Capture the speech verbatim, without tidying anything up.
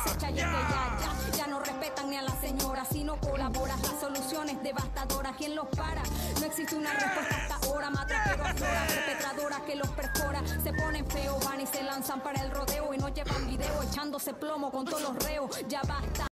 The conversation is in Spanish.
acecha y es que ya, ya, ya no respetan ni a la señora. Si no colaboras, la solución es devastadora. ¿Quién los para? No existe una respuesta hasta ahora. Matraquero aflora, perpetradora que los perfora. Se ponen feos, van y se lanzan para el rodeo y no llevan video echándose plomo con todos los reos. Ya basta.